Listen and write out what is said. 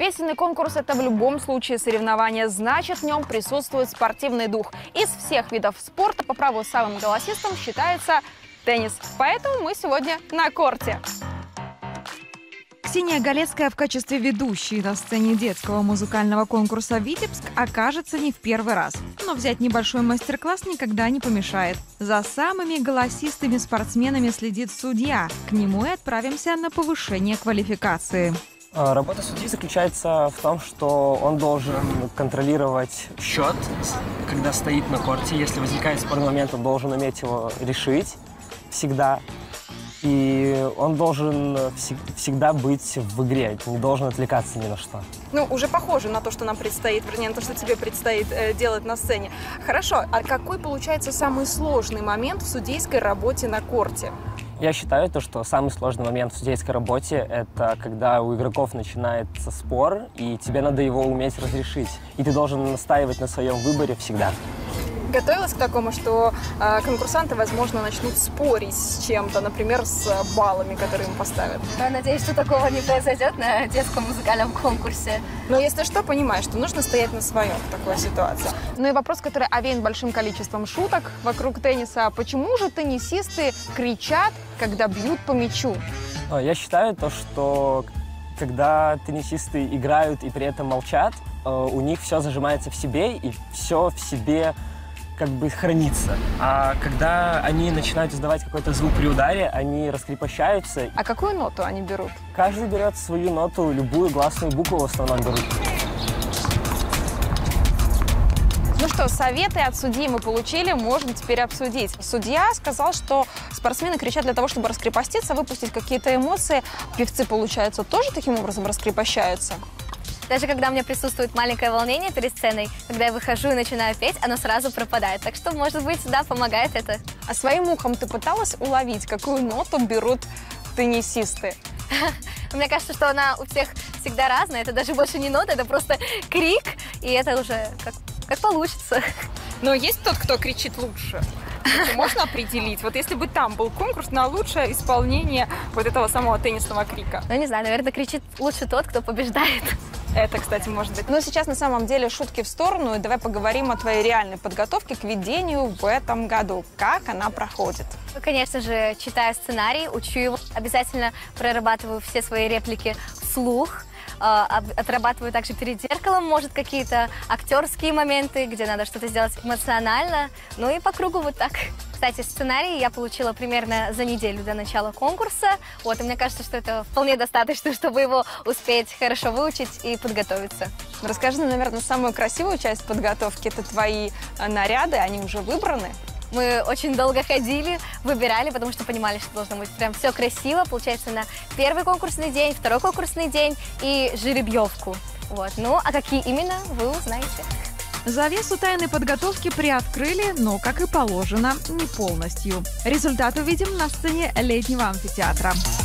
Песенный конкурс – это в любом случае соревнование, значит, в нем присутствует спортивный дух. Из всех видов спорта по праву самым голосистым считается теннис. Поэтому мы сегодня на корте. Ксения Галецкая в качестве ведущей на сцене детского музыкального конкурса «Витебск» окажется не в первый раз. Но взять небольшой мастер-класс никогда не помешает. За самыми голосистыми спортсменами следит судья. К нему и отправимся на повышение квалификации. Работа судьи заключается в том, что он должен контролировать счет, когда стоит на корте. Если возникает спорный момент, он должен уметь его решить всегда. И он должен всегда быть в игре, не должен отвлекаться ни на что. Ну, уже похоже на то, что нам предстоит, вернее, на то, что тебе предстоит делать на сцене. Хорошо, а какой получается самый сложный момент в судейской работе на корте? Я считаю, что самый сложный момент в судейской работе – это когда у игроков начинается спор, и тебе надо его уметь разрешить. И ты должен настаивать на своем выборе всегда. Готовилась к такому, что конкурсанты, возможно, начнут спорить с чем-то, например, с баллами, которые им поставят? Я надеюсь, что такого не произойдет на детском музыкальном конкурсе. Но если что, понимаешь, что нужно стоять на своем в такой ситуации. Ну и вопрос, который овеян большим количеством шуток вокруг тенниса. Почему же теннисисты кричат, когда бьют по мячу? Я считаю, что когда теннисисты играют и при этом молчат, у них все зажимается в себе и все в себе как бы хранится. А когда они начинают издавать какой-то звук при ударе, они раскрепощаются. А какую ноту они берут? Каждый берет свою ноту, любую гласную букву в основном берут. Ну что, советы от судьи мы получили, можно теперь обсудить. Судья сказал, что спортсмены кричат для того, чтобы раскрепоститься, выпустить какие-то эмоции. Певцы, получается, тоже таким образом раскрепощаются? Даже когда у меня присутствует маленькое волнение перед сценой, когда я выхожу и начинаю петь, оно сразу пропадает. Так что, может быть, да, помогает это. А своим ухом ты пыталась уловить, какую ноту берут теннисисты? Мне кажется, что она у всех всегда разная. Это даже больше не нота, это просто крик, и это уже как получится. Но есть тот, кто кричит лучше? Это можно определить? Вот если бы там был конкурс на лучшее исполнение вот этого самого теннисного крика. Ну, не знаю, наверное, кричит лучше тот, кто побеждает. Это, кстати, может быть. Но сейчас на самом деле шутки в сторону, и давай поговорим о твоей реальной подготовке к ведению в этом году. Как она проходит? Ну, конечно же, читаю сценарий, учу его, обязательно прорабатываю все свои реплики вслух, отрабатываю также перед зеркалом, может, какие-то актерские моменты, где надо что-то сделать эмоционально, ну и по кругу вот так. Кстати, сценарий я получила примерно за неделю до начала конкурса, вот, и мне кажется, что это вполне достаточно, чтобы его успеть хорошо выучить и подготовиться. Расскажи нам, наверное, самую красивую часть подготовки, это твои наряды, они уже выбраны? Мы очень долго ходили, выбирали, потому что понимали, что должно быть прям все красиво. Получается, на первый конкурсный день, второй конкурсный день и жеребьевку. Вот. Ну, а какие именно, вы узнаете. Завесу тайной подготовки приоткрыли, но, как и положено, не полностью. Результат увидим на сцене летнего амфитеатра.